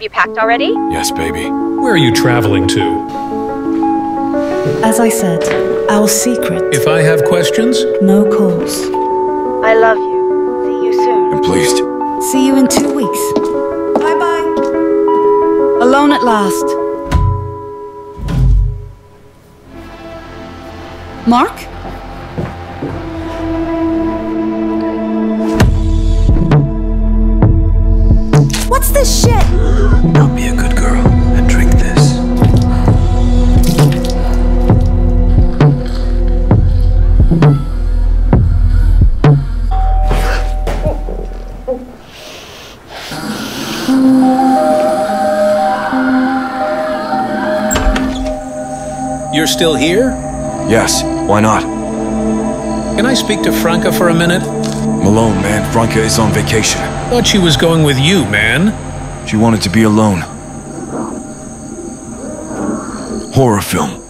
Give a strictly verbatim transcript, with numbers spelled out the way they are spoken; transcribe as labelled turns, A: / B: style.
A: you packed already?
B: Yes, baby.
C: Where are you traveling to?
D: As I said, our secret.
C: If I have questions?
D: No calls.
A: I love you. See you soon.
B: I'm pleased.
D: See you in two weeks. Bye-bye. Alone at last. Mark? What's this shit?
B: Now be a good girl and drink this.
C: You're still here?
B: Yes, why not?
C: Can I speak to Franca for a minute?
B: Malone, man. Franca is on vacation.
C: Thought she was going with you, man.
B: She wanted to be alone. Horror film.